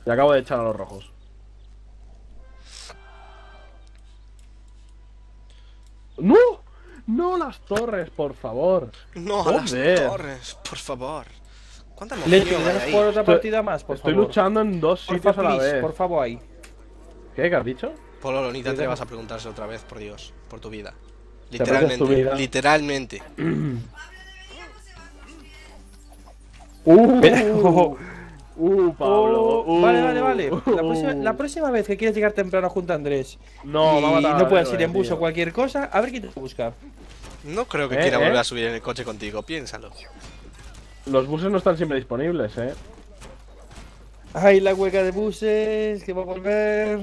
Y acabo de echar a los rojos. ¡No! ¡No las torres, por favor! No a las Joder. torres, por favor. ¿Cuánta Leti, emoción hay ¿podemos ahí? jugar otra partida más, por Estoy favor? luchando en dos Porfa, sitios a la please, vez. por favor, ahí. ¿Qué has dicho? Pololo, ni te Sí, atrevas deja- a preguntarse otra vez, por Dios, por tu vida. ¿Te aprecias tu vida? Literalmente. Pablo. Vale. La próxima vez que quieras llegar temprano junto a Andrés No, y va a matar no al puedas héroe, ir en bus tío. o cualquier cosa, a ver quién te va a buscar. No creo que ¿Eh? quiera volver a subir en el coche contigo, piénsalo. Los buses no están siempre disponibles, Ay, la huelga de buses, que va a volver.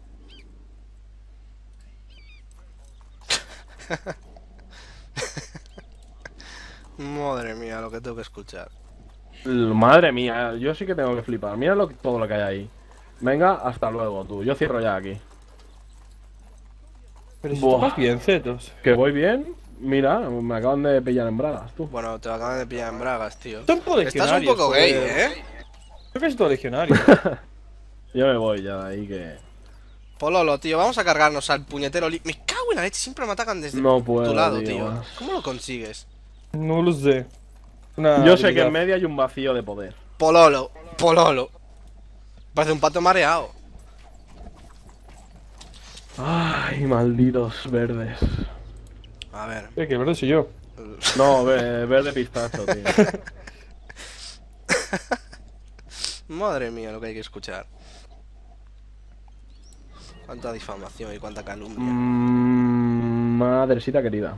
Madre mía, lo que tengo que escuchar. Madre mía, yo sí que tengo que flipar. Mira todo lo que hay ahí. Venga, hasta luego, tú. Yo cierro ya aquí. Pero si Buah. tú vas bien, Zetos. ¿Que voy bien? Mira, me acaban de pillar en bragas, tú. Bueno, te acaban de pillar en bragas, tío. Son todos Estás un legionarios, poco gay, joder. ¿eh? Creo que es todo legionario. Yo me voy ya de ahí que... Pololo, tío, vamos a cargarnos al puñetero Me cago en la leche, siempre me atacan desde No puedo, tu lado, tío, tío. más. ¿Cómo lo consigues? No lo sé. Una Yo sé que habilidad. en medio hay un vacío de poder. Pololo. Parece un pato mareado. Ay, malditos verdes. A ver. Que verdad soy yo. No, verde pistacho, tío. Madre mía, lo que hay que escuchar. Cuánta difamación y cuánta calumnia. Madrecita querida.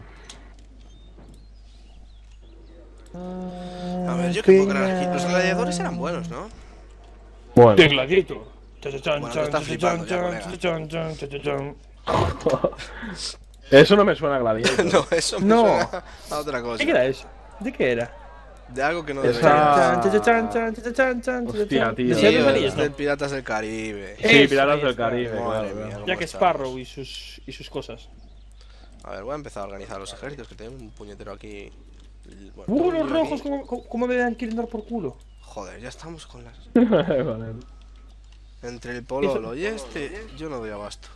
A ver, yo que puedo creer aquí. Los gladiadores eran buenos, ¿no? Bueno. De Gladiator. Bueno, te estás flipando ya, colega. Eso no me suena a Gladiator. No, eso me No. suena a otra cosa. ¿De qué era eso? ¿De qué era? De algo que no Esa- debería. Hostia, tío. Decía Tío, los anillos, es ¿no? del Piratas del Caribe. Sí, Eso, Piratas ahí del está. Caribe, Madre claro, mía, claro. cómo Jack estamos. Sparrow y sus cosas. A ver, voy a empezar a organizar los ejércitos, que tengo un puñetero aquí. Bueno, Los tengo un lío rojos, aquí. ¿cómo me dan quieren dar por culo? Joder, ya estamos con las... Vale. Entre el pololo y este, yo no doy abasto.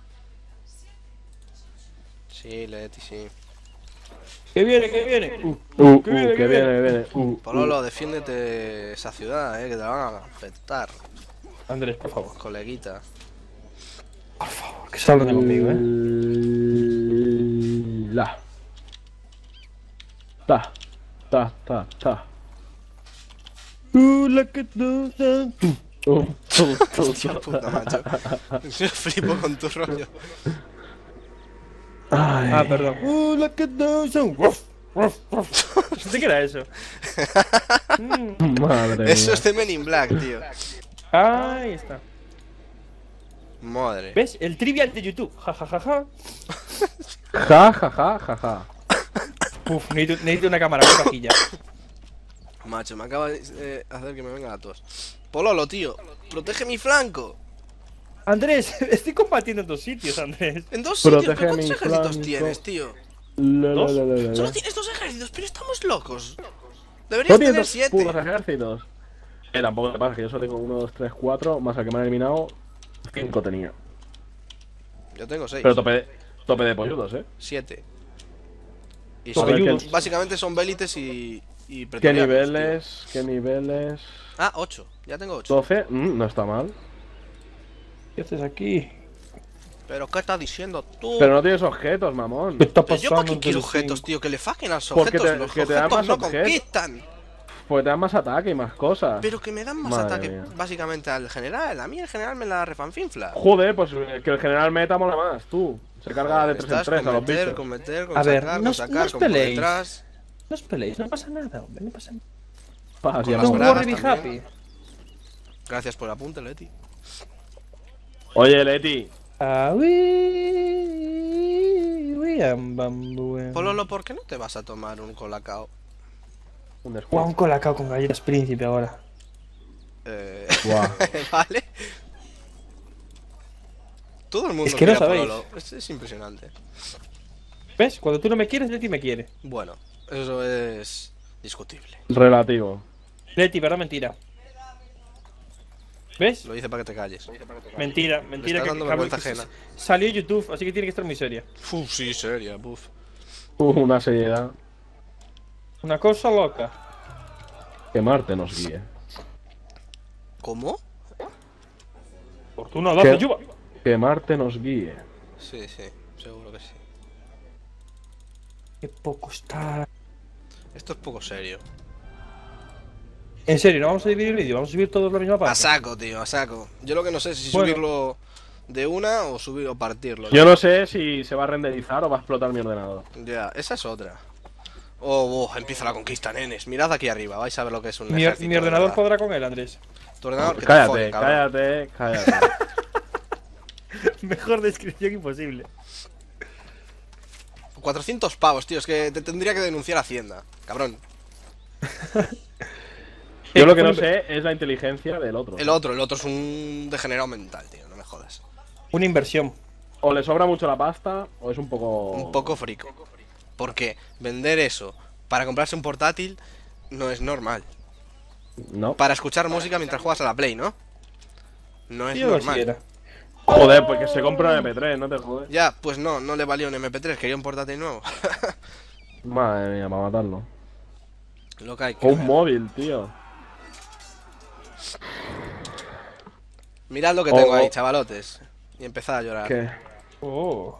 Sí, Leti, sí. ¿Qué viene? ¿Qué viene? Que viene, que viene. Pololo, defiéndete esa ciudad, que te la van a afectar, Andrés, por favor. coleguita. Que se hablan conmigo, La. Ta. La que Hostia puta, macho. Yo flipo con tu rollo. Ah, perdón. La que ¿De qué era eso? Madre Eso mía. es de Men in Black, tío. Ahí está. Madre. ¿Ves? El trivial de YouTube. Ja, ja, ja, ja. Ja. Uf, necesito una cámara con cajilla. Macho, me acaba de hacer que me venga la tos. Pololo, tío, protege mi flanco. Andrés, estoy combatiendo en dos sitios, Andrés. En dos sitios, Protege ¿pero cuántos mi ejércitos flanco. tienes, tío? Solo tienes dos ejércitos, pero estamos locos. Deberías Solo tener tienes puros 7. ejércitos. Tampoco te pasa que yo solo tengo 1, 2, 3, 4, más al que me han eliminado, 5 tenía. Yo tengo 6. Pero tope de polludos, 7. Y Tope son, ayudos. básicamente son vélites y ¿Qué pretorianos, niveles? ¿Qué niveles? tío. Ah, 8. Ya tengo 8. 12, no está mal. ¿Qué haces aquí? ¿Pero qué estás diciendo tú? Pero no tienes objetos, mamón. ¿Qué está Pero yo para pasando? qué quiero entre los objetos, cinco? tío, que le faquen a los Porque objetos. te- Los que te dan objetos más no objetos. conquistan. Pues te dan más ataque y más cosas. Pero que me dan más Madre ataque mía. básicamente al general. A mí el general me la refanfinfla. Joder, pues que el general meta mola más, tú. Se carga de 3 en Estás 3 a con los meter, bichos. con meter, con A ver, sacar, no con os- sacar, no os con por peleéis. detrás. No os peleéis, no pasa nada, hombre, no pasa nada. Paz, con ya las no. Don't bragas worry, be también. happy. Gracias por el apunte, Leti. Oye, Leti. Ah, am bambú. Pololo, ¿por qué no te vas a tomar un colacao? Un Guau, descuido. un colacao con galletas príncipe ahora. Guau. Vale. Todo el mundo Es que no quiere a sabéis. Pololo. Es impresionante. ¿Ves? Cuando tú no me quieres, Leti me quiere. Bueno, eso es discutible. Relativo. Leti, verdad, mentira. ¿Ves? Lo hice para que te calles. Mentira, mentira. estás dando vergüenza ajena. Salió en YouTube, así que tiene que estar muy seria. Uf, sí, seria, buf. Una seriedad. Una cosa loca. Que Marte nos guíe. ¿Cómo? Fortuna 12, ¿Qué? Yuba. Que Marte nos guíe. Sí, sí, seguro que sí. Qué poco está. Esto es poco serio. En serio, no vamos a dividir el vídeo, vamos a subir todos la misma A parte. saco, tío, a saco. Yo lo que no sé es si Bueno. subirlo de una o subir o partirlo. Yo no sé si se va a renderizar o va a explotar mi ordenador. Ya, esa es otra. Oh, empieza la conquista, nenes. Mirad aquí arriba, vais a ver lo que es un Mi ejército. mi de ordenador verdad. podrá con él, Andrés. Tu ordenador, que te Cállate, follen, cabrón. cállate. Mejor descripción imposible. 400 pavos, tío, es que te tendría que denunciar a Hacienda. Cabrón. Yo lo que no sé es la inteligencia del otro. El otro es un degenerado mental, tío, no me jodas. Una inversión. O le sobra mucho la pasta o es un poco... Un poco frico. Porque vender eso para comprarse un portátil no es normal. No. Para escuchar música mientras juegas a la Play, ¿no? No es Yo lo normal. quisiera. Joder, pues que se compra un MP3, no te jodes. Ya, pues no le valió un MP3, quería un portátil nuevo. Madre mía, para matarlo. Lo que hay que O un ver. móvil, tío. Mirad lo que tengo Oh, ahí, oh. chavalotes. Y empezad a llorar. ¿Qué? Oh.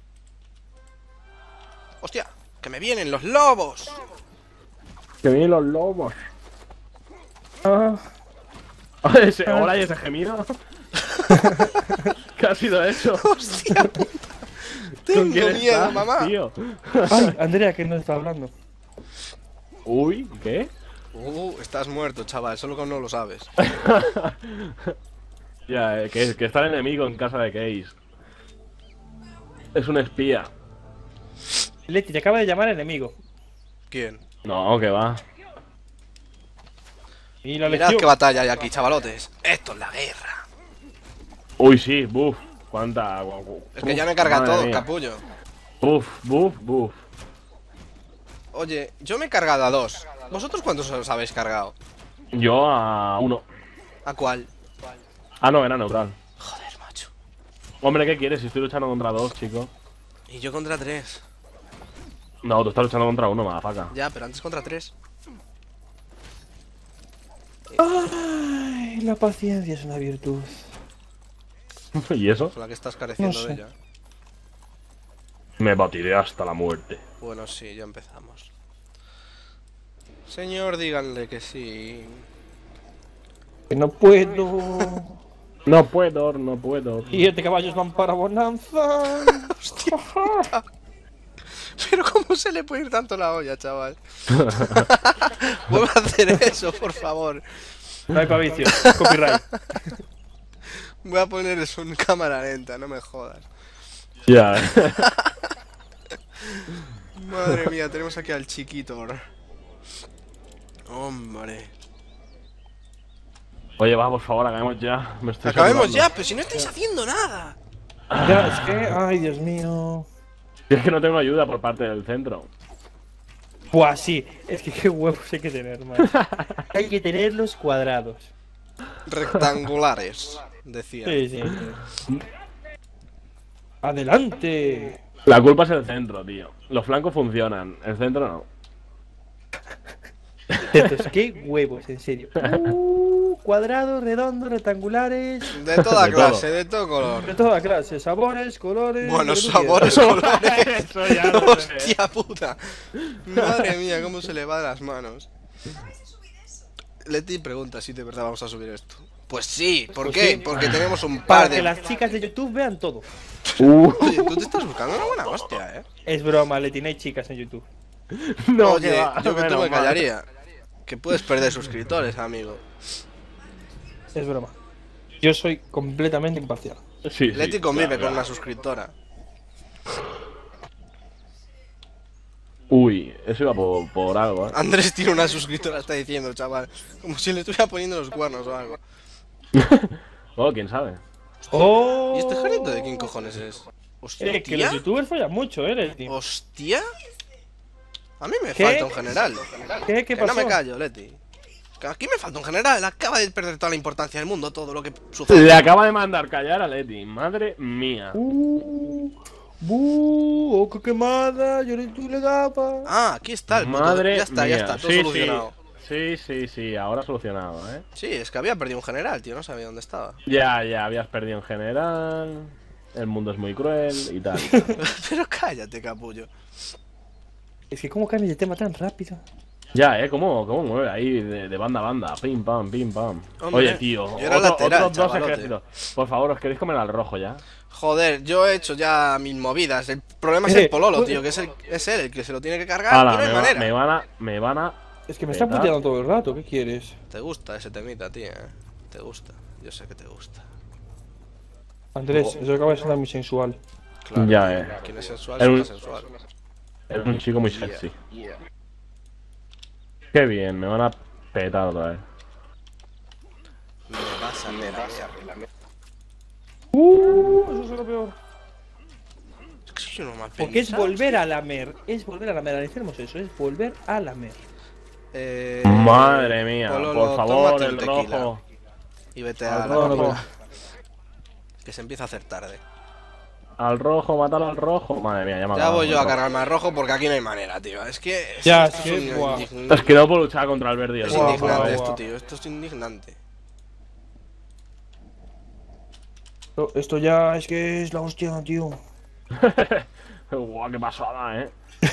¡Hostia! ¡Que me vienen los lobos! Que vienen los lobos. Ah. Hola, ¿y ese gemido? ¿Qué ha sido eso? ¡Hostia puta! ¿Con quién Tengo miedo, estás, mamá. tío? Ay, Andrea, que no está hablando. Uy, ¿qué? Estás muerto, chaval, solo que no lo sabes. Ya, que está el enemigo en casa de Case. Es un espía. Leti, te acaba de llamar enemigo. ¿Quién? No, que va. Y la Mirad lección. qué batalla hay aquí, chavalotes. Esto es la guerra. Uy, sí, buf. Cuánta. Es que ya me carga madre todo, mía. capullo. Buf. Oye, yo me he cargado a 2. ¿Vosotros cuántos os habéis cargado? Yo a 1. ¿A cuál? Ah, no, era neutral. Joder, macho. Hombre, ¿qué quieres? Si estoy luchando contra 2, chico. Y yo contra 3. No, tú estás luchando contra 1, madafaca. Ya, pero antes contra 3. Ay, la paciencia es una virtud. ¿Y eso? Con la que estás careciendo No sé. de ella. Me batiré hasta la muerte. Bueno, sí, ya empezamos. Señor, díganle que sí. Que no puedo. No puedo. 7 caballos van para Bonanza. Hostia. Pero ¿cómo se le puede ir tanto la olla, chaval? Vuelve a hacer eso, por favor. No hay pavicio. Copyright. Voy a poner eso en cámara lenta, no me jodas. Ya. Madre mía, tenemos aquí al chiquito. Hombre. Oye, va, por favor, acabemos ya. Me estoy Acabemos saturando. ya, pero si no estáis haciendo nada. Ya, es que. Ay, Dios mío. Es que no tengo ayuda por parte del centro. Buah, sí. Es que qué huevos hay que tener, man. Hay que tenerlos cuadrados. Rectangulares, decía. Sí, sí. ¡Adelante! La culpa es el centro, tío. Los flancos funcionan, el centro no. Tetos, qué huevos, en serio. Cuadrados, redondos, rectangulares. De toda De clase, todo. de todo color. De toda clase, sabores, colores. Bueno, lo que tú sabores, colores. Eso ya no sé. Hostia puta. Madre mía, cómo se le va de las manos. Leti pregunta si de verdad vamos a subir esto. Pues sí, ¿por Pues qué? sí. Porque tenemos un Para par que de... las chicas de YouTube vean todo. Oye, tú te estás buscando una buena hostia, Es broma, Leti, no hay chicas en YouTube. No, Oye, que va, yo que tú menos me mal. callaría. Que puedes perder suscriptores, amigo. Es broma. Yo soy completamente imparcial. Sí, Leti convive claro, con una claro. suscriptora. Uy, eso iba por algo, ¿eh? Andrés tiene una suscriptora, está diciendo, chaval. Como si le estuviera poniendo los cuernos o algo. Oh, quién sabe. ¡Oh! ¿Y este ejército de quién cojones es? Hostia. Que los youtubers follan mucho, Leti. ¿Hostia? A mí me ¿Qué? falta un general. ¿Qué Que pasó? no me callo, Leti. Aquí me falta un general, acaba de perder toda la importancia del mundo, todo lo que sucede. Le acaba de mandar callar a Leti, madre mía. ¡Oh, qué quemada! Yo tú le daba. Ah, aquí está el puto. Madre Ya está, mía. todo Sí, solucionado. sí, ahora solucionado, Sí, es que había perdido un general, tío, no sabía dónde estaba. Ya, habías perdido en general. El mundo es muy cruel y tal. Pero cállate, capullo. Es que cómo cambia de tema tan rápido. Ya, cómo mueve ahí de banda a banda. Pim pam, pim pam. Hombre, Oye, tío, yo era lateral, otros dos chavalote. ejércitos. Por favor, ¿os queréis comer al rojo ya? Joder, yo he hecho ya mil movidas. El problema es el Pololo, tío, que es él el que se lo tiene que cargar. Ala, Y no hay manera. me van a. Es que me está petar. puteando todo el rato, ¿qué quieres? Te gusta ese temita, tío, Te gusta. Yo sé que te gusta. Andrés, eso acaba de sonar muy sensual. Claro. Ya, tío, Quien es sensual, Es suena un- sensual. Es un chico muy sexy. Qué bien, me van a petar otra vez. Me vas a meter. Eso es lo peor. Es que soy uno mal Porque es pensado, volver a lamer. Es volver a lamer. Analicemos eso, es volver a lamer. Madre mía, Pololo, por favor, tómate un el tequila. rojo. Y vete a Al la rojo. comida. Que se empieza a hacer tarde. Al rojo, matalo al rojo. Madre mía, ya me Ya acabo voy con yo el a rojo. cargarme al rojo porque aquí no hay manera, tío. Es que. Ya, esto es que, buah. Es que no puedo luchar contra el verde y el Es rojo. indignante guau. esto, tío. Esto es indignante. Esto ya es que es la hostia, tío. Guau, qué pasada,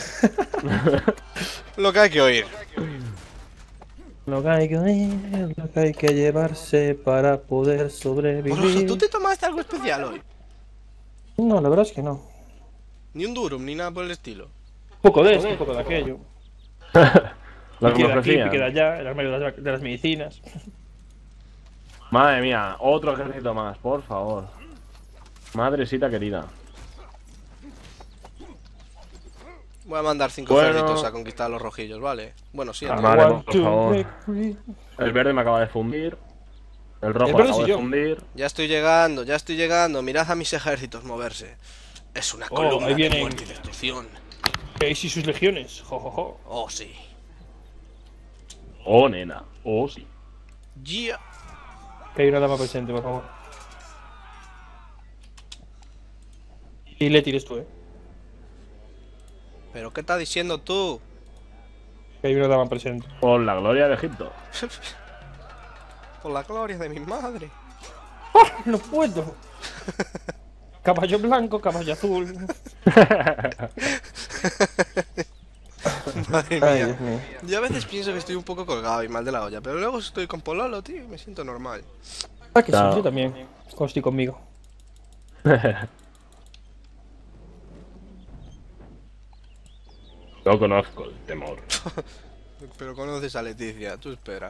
Lo que hay que oír. Lo que hay que oír, lo que hay que llevarse para poder Poloso, sobrevivir. ¿tú te tomaste algo especial hoy? No, la verdad es que no. Ni un durum, ni nada por el estilo. Un poco de esto, un poco de aquello. Lo que me Queda aquí, ofrecían. queda allá, el armario de las medicinas. Madre mía, otro ejército más, por favor. Madrecita querida. Voy a mandar 5 Bueno. ejércitos a conquistar a los rojillos, ¿vale? Bueno, sí, Ah, Andrés. vale, One, por two, favor. break free. El verde me acaba de fundir. El rojo El me verde acaba soy de yo. fundir. Ya estoy llegando, ya estoy llegando. Mirad a mis ejércitos moverse. Es una columna ahí de vienen. muerte y destrucción. ¿Veis y sus legiones? Jo, jo, jo. Oh, sí. Oh, nena. Oh, sí. Yeah. Que hay una dama presente, por favor. Y le tires tú, ¿Pero qué estás diciendo tú? Que hay una dama presente. Por la gloria de Egipto. Por la gloria de mi madre. No puedo. Caballo blanco, caballo azul. Madre Ay, mía. Dios mío. Yo a veces pienso que estoy un poco colgado y mal de la olla, pero luego estoy con Pololo, tío, y me siento normal. Ah, que Claro. sí, yo también. Cuando estoy conmigo. No conozco el temor. Pero conoces a Leticia, tú espera.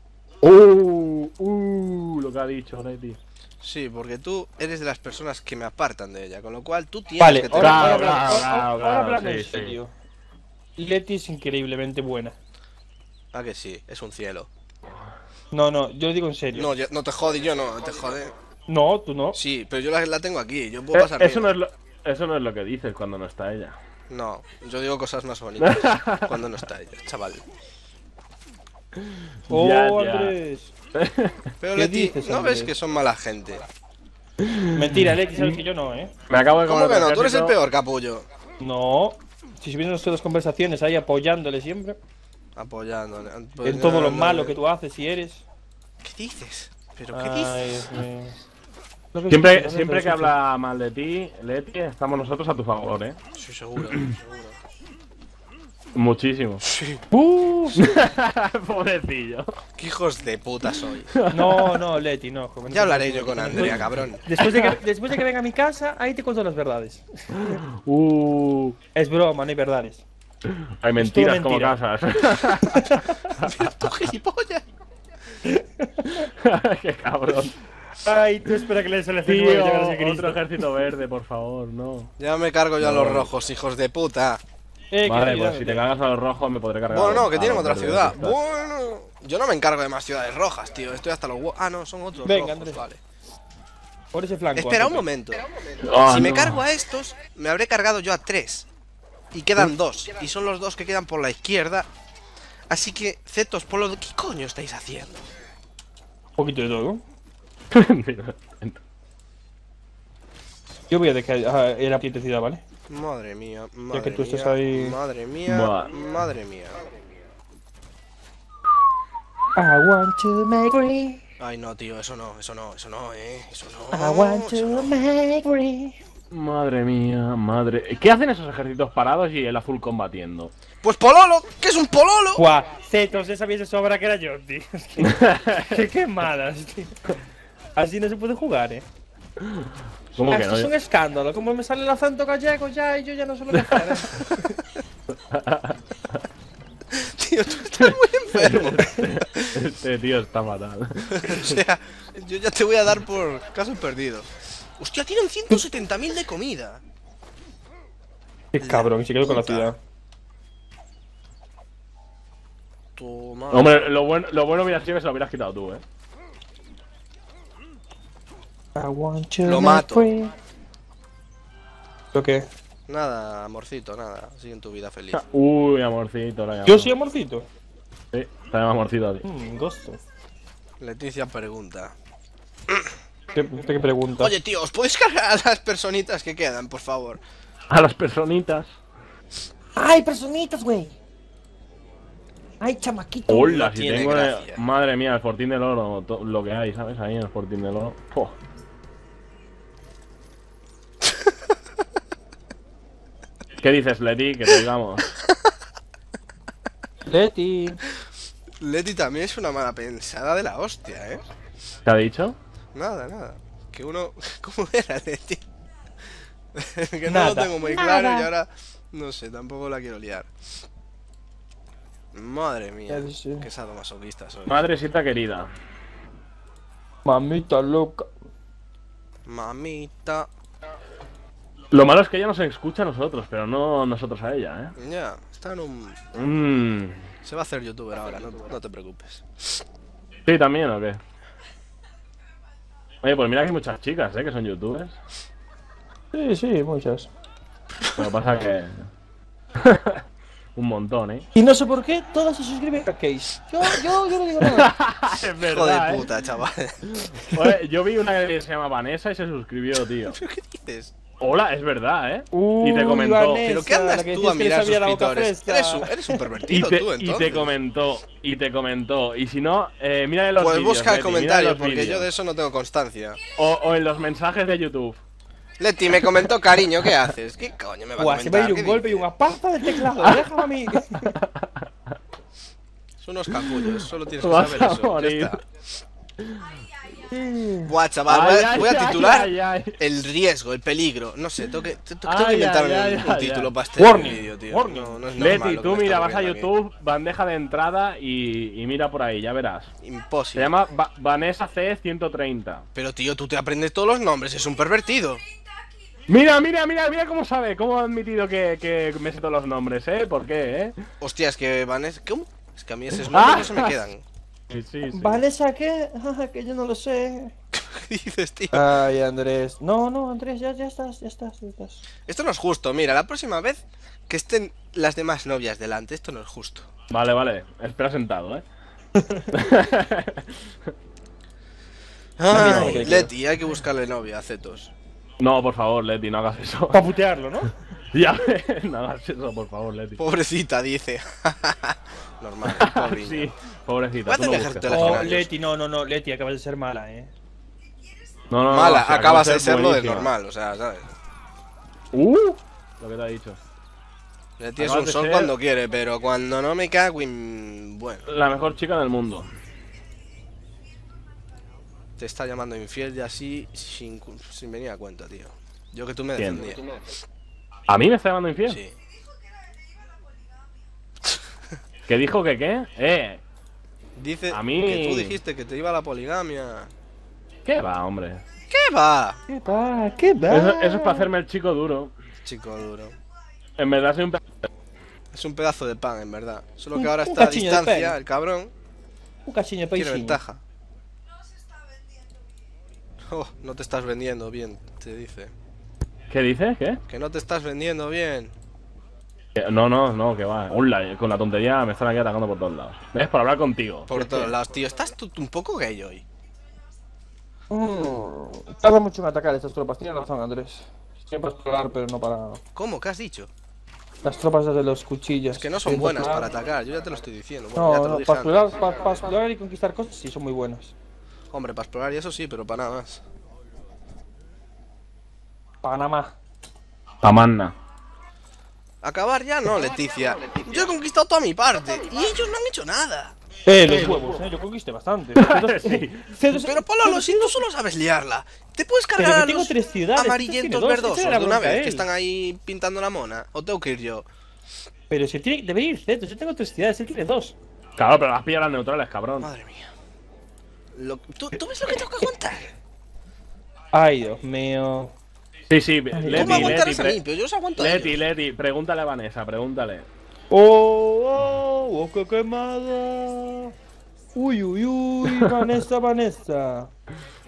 Lo que ha dicho Leti. Sí, porque tú eres de las personas que me apartan de ella, con lo cual tú tienes Vale, que ahora, tener... Claro, ahora, claro, ahora, claro, ahora hablando sí, en sí. serio. Leti es increíblemente buena. Ah, que sí, es un cielo. No, no, yo lo digo en serio. No, no te jode, yo no, te jode. No, tú no. Sí, pero yo la tengo aquí, yo puedo pasar Eso miedo. no, eso no es lo que dices cuando no está ella. No, yo digo cosas más bonitas cuando no está ella, chaval. Oh, Ya, ya. Andrés. Pero ¿Qué Leti, dices, ¿no Andrés? ves que son mala gente? Mentira, Leti, sabes que yo no, Me acabo de ¿Cómo comer que no? Tú eres el ejército. peor, capullo. No. Si vienen nuestras conversaciones ahí apoyándole siempre. Apoyando. En todo lo malo que tú haces y eres. ¿Qué dices? ¿Pero qué Ay, dices? Dios mío. Lo que Siempre, escucho, siempre lo que habla mal de ti, Leti, estamos nosotros a tu favor, ¿eh? Sí, seguro, seguro. Muchísimo. Sí. Pobrecillo. ¿Qué hijos de puta soy? No, no, Leti, no. joven. Ya hablaré yo con Andrea, cabrón. Después de que venga a mi casa, ahí te cuento las verdades. Es broma, no hay verdades. Hay mentiras todo como mentira. casas. ¡Tú gilipollas! Qué cabrón. Ay, tú espera que le des el F9 y Tío, llegarás a Cristo. otro ejército verde, por favor, no. Ya me cargo yo a los rojos, hijos de puta. Que Vale, cuidado, pues si te cargas a los rojos me podré cargar. Bueno, no, que a tienen los otra verdes, ciudad. ya está. Bueno, yo no me encargo de más ciudades rojas, tío. Estoy hasta los huevos. Ah, no, son otros Venga, rojos, Andrés. vale. Por ese flanco. Espera a un tope. momento. Ah, Si me no. cargo a estos, me habré cargado yo a 3. Y quedan 2. Y son los 2 que quedan por la izquierda. Así que, Zetos, Polo, ¿qué coño estáis haciendo? Un poquito de todo. Mira, Yo voy a dejar la apetecida, ¿vale? Madre mía, Ya madre que tú mía, estás ahí. madre mía, Buah. madre mía. I want to make free. Ay, no, tío, eso no, eso no, eso no, eso I no. want Eso to no. make free. madre mía, madre. ¿Qué hacen esos ejércitos parados y el azul combatiendo? Pues Pololo, ¿qué es un Pololo? Guau, Zetos, ya sabías de sobra que era yo, tío. Es que, qué quemadas, tío. Así no se puede jugar, ¿Cómo que Esto no? es un escándalo. Como me sale el acento gallego ya y yo ya no sé lo que hacer. Tío, tú estás muy enfermo. Este tío está fatal. O sea, yo ya te voy a dar por caso perdido. Hostia, tienen 170.000 de comida. Qué cabrón, se quedó con la Puta. ciudad. Toma. Hombre, lo bueno hubiera sido que se lo hubieras quitado tú, I want to Lo make mato. free. ¿Lo qué? Nada, amorcito, nada. Sigue en tu vida feliz. Uy, amorcito, la Yo soy amorcito. Sí, te llama amorcito a ti. Gusto. Leticia pregunta. ¿Qué pregunta? Oye, tío, ¿os podéis cargar a las personitas que quedan, por favor? A las personitas. ¡Ay, personitas, güey! ¡Ay, chamaquito! Hola, no si tiene tengo. gracia. Madre mía, el Fortín del Oro, lo que hay, ¿sabes? Ahí en el Fortín del Oro. Puh. ¿Qué dices, Leti? Que te digamos. Leti. Leti también es una mala pensada de la hostia, ¿eh? ¿Qué ha dicho? Nada, nada. Que uno... ¿Cómo era, Leti? Que no Nada. lo tengo muy claro y ahora... No sé, tampoco la quiero liar. Madre mía. Ya sé. Qué sadomasoquista soy. Madrecita querida. Mamita loca. Mamita. Lo malo es que ella nos escucha a nosotros, pero no nosotros a ella, Ya, está en un... ¿eh? Se va a hacer youtuber ahora, no te preocupes. Sí, también, ¿o qué? Oye, pues mira que hay muchas chicas, ¿eh? Que son youtubers. Sí, sí, muchas. Lo que pasa que... Un montón, ¿eh? Y no sé por qué, todas se suscriben a Case. Yo no digo nada. es Hijo verdad, de ¿eh? puta, chaval. Oye, yo vi una que se llama Vanessa y se suscribió, tío. ¿Pero qué dices? Hola, es verdad, ¿eh? Y te Uy, comentó. Vanessa. ¿Pero qué andas la que tú a decías que le mirar sabía la boca suscriptores? fresca. Eres un Y pervertido te, tú, y entonces. te comentó, y te comentó. Y si no, mira los Pues vídeos, busca el Leti, mira comentario, los porque vídeos. yo de eso no tengo constancia. O en los mensajes de YouTube. Leti, me comentó cariño, ¿qué haces? ¿Qué coño me va a Buah, se va a comentar? ir ¿Qué un golpe y dices? una pasta del teclado. Déjame a mí. Son unos capullos, solo tienes que Vas saber a eso. Ya morir. está. Buah, chaval, voy a titular ay, ay. el riesgo, el peligro. No sé, tengo que Ay, inventarme ay, un ay, título ay. para este Warning, vídeo, tío. warning. No es normal Leti, lo que tú me mira, está vas a ocurriendo YouTube, bandeja de entrada y mira por ahí, ya verás. aquí. Se Imposible. llama Vanessa C130. Pero tío, tú te aprendes todos los nombres, es un pervertido. Mira, mira, mira, mira cómo sabe, cómo ha admitido que me sé todos los nombres, ¿eh? ¿Por qué, Hostia, es que Vanessa... ¿Cómo? Es que a mí esos nombres no se me quedan. Sí, sí, sí. ¿Vanessa qué? Que yo no lo sé. ¿Qué dices, tío? Ay, Andrés. No, Andrés, ya estás. Esto no es justo, mira, la próxima vez que estén las demás novias delante, esto no es justo. Vale, vale, espera sentado, ¿eh? Ay, que Leti, hay que buscarle novia a Zetos. No, por favor, Leti, no hagas eso. Para putearlo, ¿no? Ya ves, no hagas eso, por favor, Leti. Pobrecita, dice. Normal, pobre Sí, niña. pobrecita, Voy a tú no tener busques. que Oh, Legionarios. Leti, no, Leti, acabas de ser mala, No, no, no, Mala, o sea, acabas que va de a ser serlo de buenísima. normal, o sea, ¿sabes? Lo que te ha dicho. Leti es Acabas un de sol ser- cuando quiere, pero cuando no me cago bueno, La mejor chica del mundo. te está llamando infiel y así sin venir a cuenta, tío. Yo que tú me ¿Quién? defendía. ¿A mí me está llamando infiel? Sí. ¿Qué dijo que qué? Dice A mí- que tú dijiste que te iba a la poligamia. ¿Qué va, hombre? ¿Qué va? ¿Qué va? Eso es para hacerme el chico duro. Chico duro. En verdad soy un... Es un pedazo de pan, en verdad. Solo que Un- ahora un está a cachillo de distancia, pan. el cabrón. Un cachinho Quiere peixinho. ventaja. Oh, no te estás vendiendo bien, te dice. ¿Qué dices? ¿Qué? Que no te estás vendiendo bien. No, que va. Con la tontería me están aquí atacando por todos lados. ¿Ves? Por hablar contigo. Por todos lados, tío. Estás tú un poco gay hoy. Tarda mucho en atacar estas tropas, tienes razón, Andrés. Siempre explorar, pero no para. ¿Cómo? ¿Qué has dicho? Las tropas de los cuchillos. Es que no son Siempre buenas para explorar. atacar, yo ya te lo estoy diciendo. Bueno, ya te lo No, dije para explorar, antes. para explorar y conquistar cosas sí son muy buenas. Hombre, para explorar y eso sí, pero para nada más. Panamá. Tamanna. Acabar ya no, Leticia. Yo he conquistado toda mi parte y ellos no han hecho nada. Los huevos, yo conquisté bastante. Pero Pololo, si tú solo sabes liarla, te puedes Pero cargar que a tengo los 3 ciudades, amarillentos este tiene 2, verdosos esa era de una bronca vez él. que están ahí pintando la mona. ¿O tengo que ir yo? Pero si tiene, debe ir Zetos, yo tengo 3 ciudades, él tiene 2. Claro, pero las pillas las neutrales, cabrón. Madre mía. ¿Tú ves lo que tengo que aguantar? Ay, Dios mío. Sí, ¿Cómo Leti, aguantarás a mí? Pero yo os aguanto a ellos. Leti, pregúntale a Vanessa, pregúntale. Oh, qué quemada. Uy, Vanessa.